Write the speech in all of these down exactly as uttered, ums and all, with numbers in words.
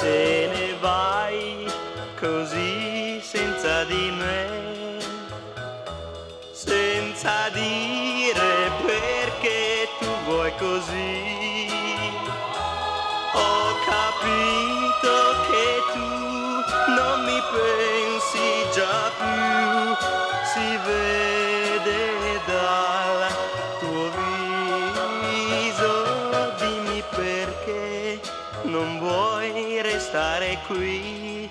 te ne vai così senza di me, senza dire perché tu vuoi così. Ho capito che tu non mi pensi già più, si vede dal tuo viso. Dimmi perché non vuoi restare qui.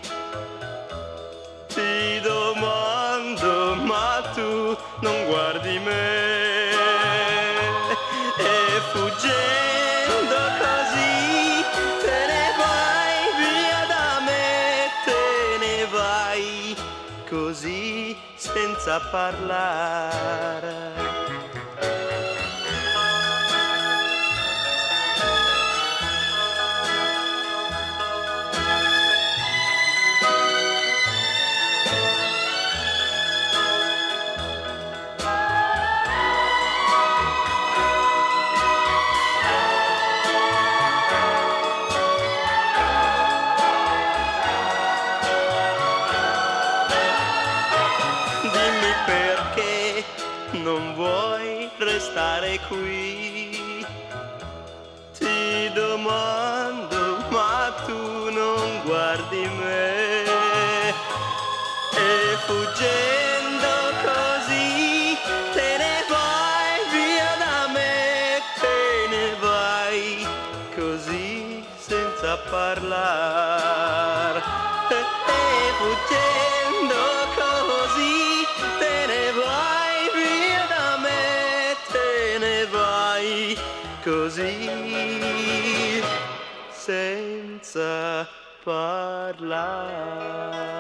Ti domando, ma tu non guardi me, e fuggendo così te ne vai via da me, te ne vai così senza parlare. Dimmi perché non vuoi restare qui. Ti domando, ma tu non guardi me, e fuggendo così te ne vai via da me, te ne vai così senza parlare. E, e fuggendo così te ne vai via da me, te ne vai così senza parlare.